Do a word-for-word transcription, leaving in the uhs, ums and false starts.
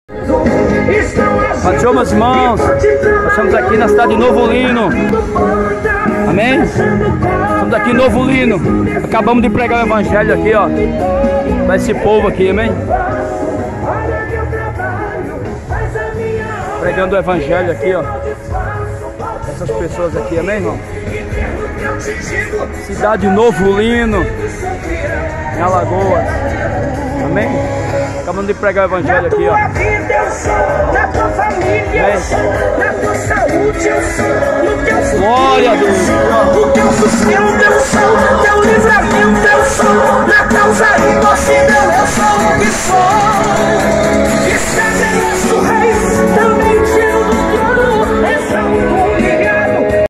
Senhor, meus irmãos, nós estamos aqui na cidade de Novo Lino. Amém? Estamos aqui em Novo Lino. Acabamos de pregar o evangelho aqui, ó, para esse povo aqui, amém? Pregando o evangelho aqui, ó, essas pessoas aqui, amém, irmão? Cidade de Novo Lino, em Alagoas, amém? Acabamos de pregar o evangelho aqui, ó. Na tua vida eu sou, na tua família eu sou, na tua saúde eu sou, no teu Glória a Deus. o teu sustento